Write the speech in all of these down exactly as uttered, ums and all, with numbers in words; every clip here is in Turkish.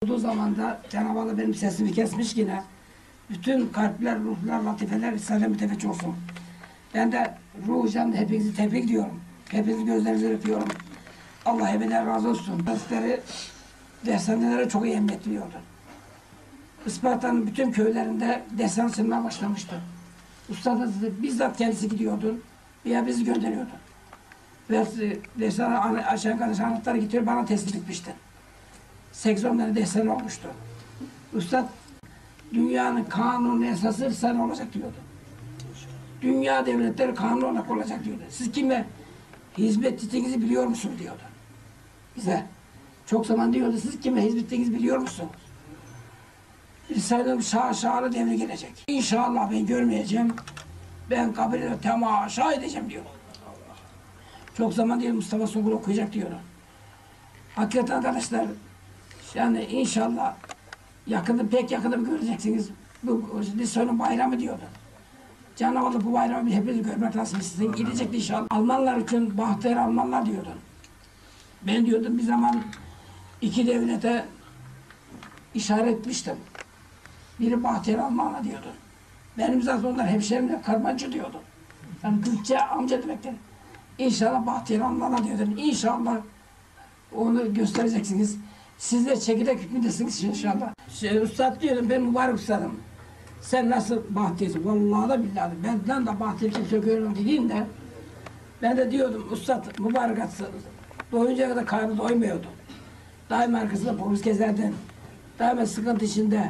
Olduğu zaman da Cenab-ı Allah benim sesimi kesmiş yine. Bütün kalpler, ruhlar, latifeler Risale-i Mütefeç olsun. Ben de ruhu canlı hepinizi tebrik ediyorum. Hepinizin gözlerinizi öpüyorum. Allah ebeden razı olsun. Dersleri, dershanelere çok iyi emrettiriyordu. Isparta'nın bütün köylerinde dershane açılmaya başlamıştı. Usta bizzat kendisi gidiyordu. Ya bizi gönderiyordu. Ve dershane aşağı yukarı anahtarı getiriyor, bana teslim etmişti. seksen tane dershane olmuştu. Usta dünyanın kanunu esası sen olacak diyordu. Dünya devletleri kanun olarak olacak diyordu. Siz kimle hizmet ettiğinizi biliyor musunuz diyordu. Bize. Çok zaman diyordu, siz kimle hizmet ettiğinizi biliyor musunuz? Risale'nin şah şahlı devri gelecek. İnşallah ben görmeyeceğim. Ben kabirde temaşa edeceğim diyor. Çok zaman diyor Mustafa Songül okuyacak diyor. Hakikaten arkadaşlar, yani inşallah yakında, pek yakında göreceksiniz. Bu Lisan'ın bayramı diyordu. Cenab-ı Allah bu bayramı hepiniz görmek nasip etsin. Gidecekti inşallah. Almanlar için bahtiyar Almanlar diyordu. Ben diyordum bir zaman iki devlete işaret etmiştim. Biri bahtiyar Almanlar diyordu. Benim zaten onlar hemşerimle karmancı diyordu. Yani Kürtçe amca demektir. İnşallah bahtiyar Almanlar diyordum. İnşallah onu göstereceksiniz. Siz de çekirdek hükmündesiniz inşallah. Şey, Üstad diyordum, ben mübarek ustadım. Sen nasıl bahtiyarsın? Vallahi da billahi. Benden de bahtiyar kimse görüyorum dediğinde ben de diyordum, Üstad mübarek atsın. Doyuncaya kadar karnı doymuyordu. Daima arkasında polis gezerdi. Daima sıkıntı içinde.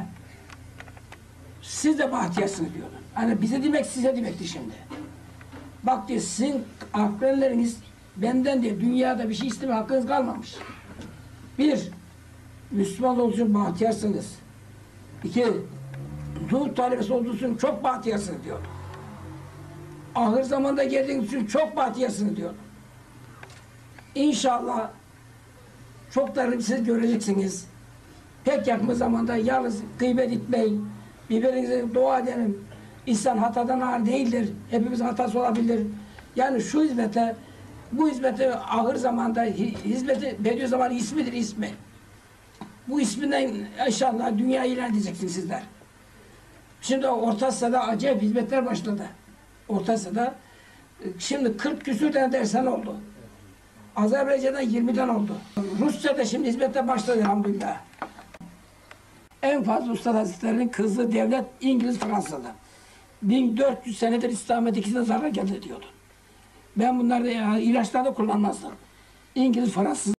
Siz de bahtiyarsınız diyordu. Hani bize demek, size demekti şimdi. Bak diyor, sizin akranlarınız benden diye dünyada bir şey isteme hakkınız kalmamış. Bir, Müslüman olduğunuz için bahtiyarsınız. İki, zuhud talebesi olduğunuz için çok bahtiyarsınız diyor. Ahir zamanda geldiğiniz için çok bahtiyarsınız diyor. İnşallah çoklarını siz göreceksiniz. Pek yakın zamanda yalnız gıybet etmeyin. Birbirinize dua edelim. İnsan hatadan ağır değildir. Hepimiz hatası olabilir. Yani şu hizmete, bu hizmete ahir zamanda hizmeti Bediüzzaman ismidir, ismi. Bu isminden inşallah dünya ilan edeceksiniz sizler. Şimdi Orta Asya'da acayip hizmetler başladı. Orta Asya'da şimdi kırk küsür tane dershane oldu. Azerbaycan'da yirmiden oldu. Rusya'da şimdi hizmete başladı elhamdülillah. En fazla Üstad Hazretleri'nin kızı devlet İngiliz Fransa'da. bin dört yüz senedir İslamiyet ikisine zarar geldi diyordu. Ben bunları ilaçlarda kullanmazdım. İngiliz Fransız